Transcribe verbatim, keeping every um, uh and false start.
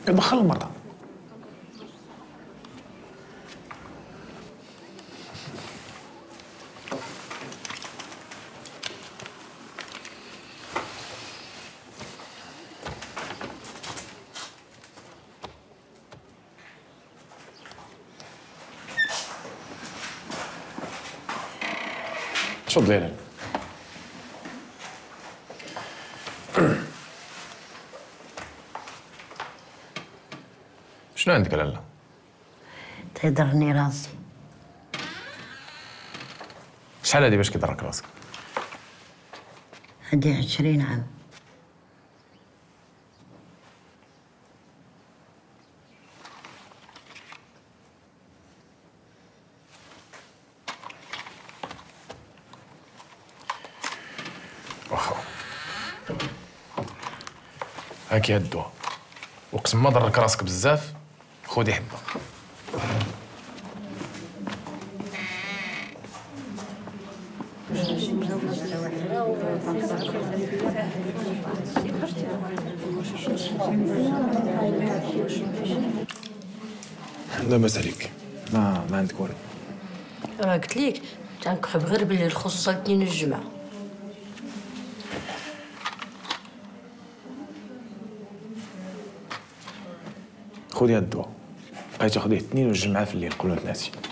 البخال المرأة. شو ضليلك؟ شنو عندك لالا؟ تيضرني راسي. شحال هادي باش كيضرك راسك؟ هادي عشرين عام. واخا هاكي هاد الدواء، وقسم ما ضرك راسك بزاف خودي حبه. لاباس عليك، ما ما عندك والو. راه قلت ليك تنكحب غير باللي الخصوصا الاثنين والجمعة. خذي هاد الدواء، بقاي تاخديه الاثنين والجمعة في الليل قبل ما تنعسي.